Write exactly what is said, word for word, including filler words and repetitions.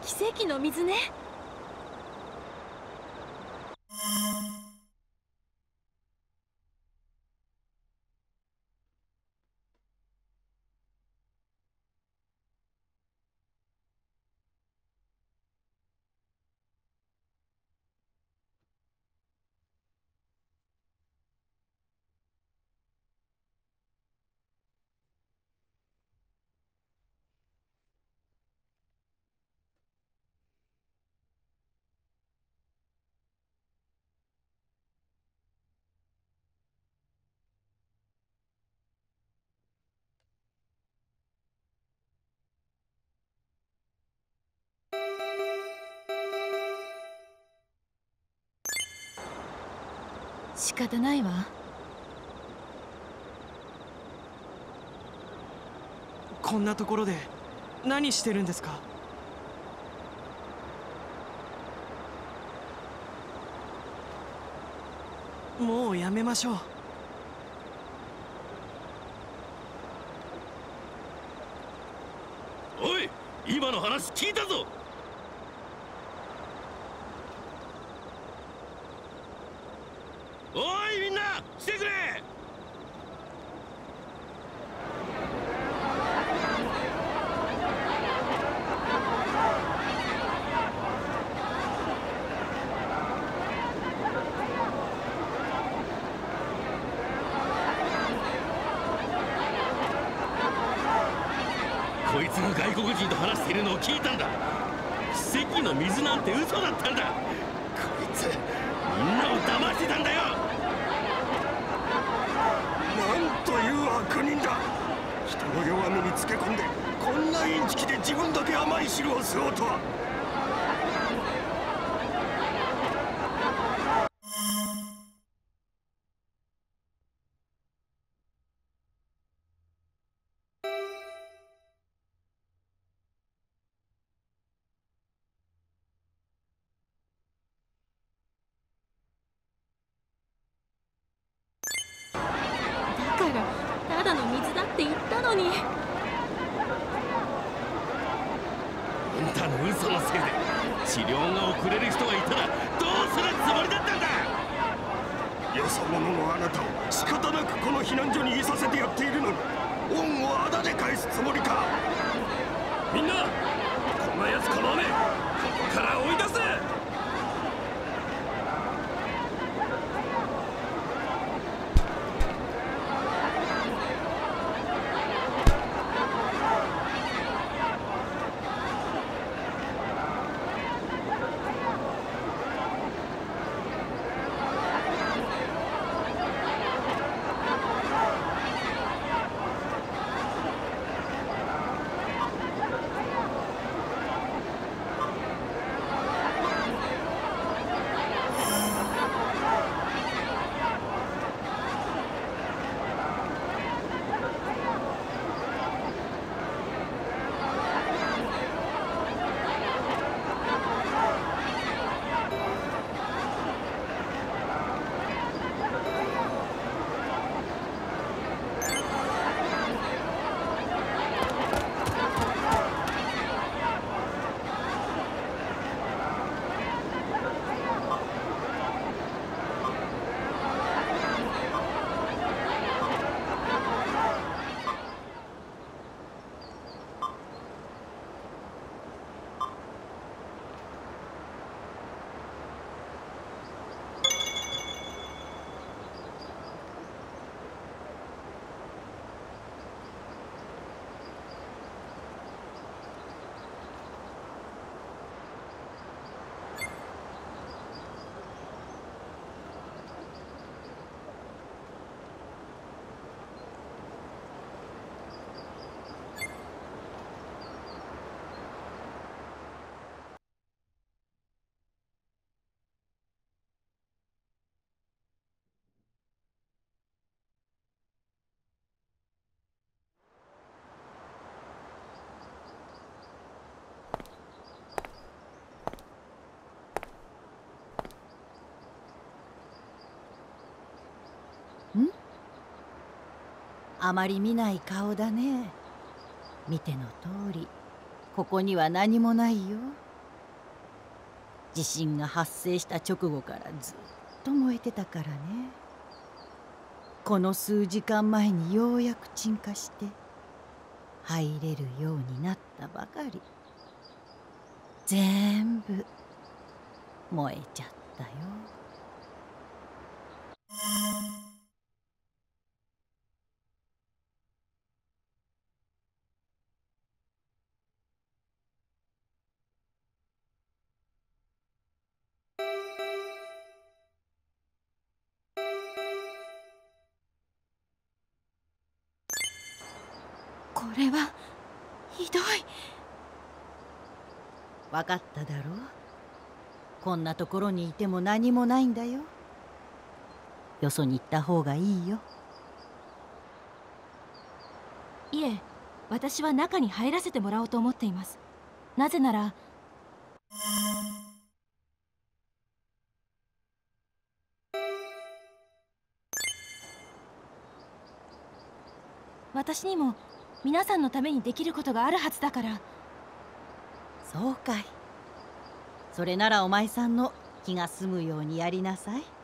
奇跡の水ね。仕方ないわ。 こんなところで何してるんですか？もうやめましょう。 おい、今の話聞いたぞ。おい、みんな来てくれ。こいつが外国人と話しているのを聞いたんだ。奇跡の水なんて嘘だったんだ。こいつみんなを騙してたんだよ。 なんという悪人だ。人の弱みにつけ込んでこんなインチキで自分だけ甘い汁を吸おうとは。 だからただの水だって言ったのに。 あんたの嘘のせいで治療が遅れる人がいたらどうするつもりだったんだ。 よそ者のあなたを仕方なくこの避難所にいさせてやっているのに、恩をあだで返すつもりか。 みんなこんなやつ構わねえ。ここから追い出せ。 あまり見ない顔だね。見ての通りここには何もないよ。 地震が発生した直後からずっと燃えてたからね。この数時間前にようやく鎮火して入れるようになったばかり。全部燃えちゃったよ。 これはひどい。 わかっただろう。こんなところにいても何もないんだよ。よそに行った方がいいよ。 いえ、私は中に入らせてもらおうと思っています。なぜなら私にも皆さんのためにできることがあるはずだから。 そうかい。それならお前さんの気が済むようにやりなさい。